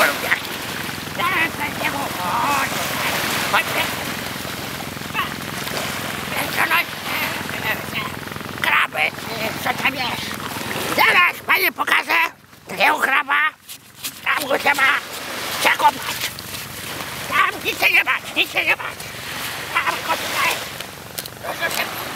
Gołębiaki. Zaraz na niego. Chodź. Chodź. Kraby, co tam jest? Zaraz pani pokażę takiego kraba. Tam go trzeba przekopać. Tam nic się nie bać, nic się nie bać. Tam go tutaj. Proszę się.